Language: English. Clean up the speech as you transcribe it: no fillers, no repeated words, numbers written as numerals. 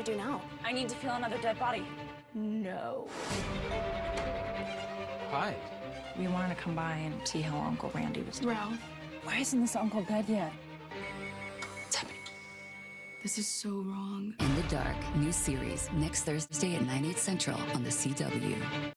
we do now? I need to feel another dead body. No. Hi. We wanted to come by and see how Uncle Randy was doing. Ralph, Why isn't this uncle dead yet? what's happening? This is so wrong. In the Dark, new series next Thursday at 9/8 Central on the CW.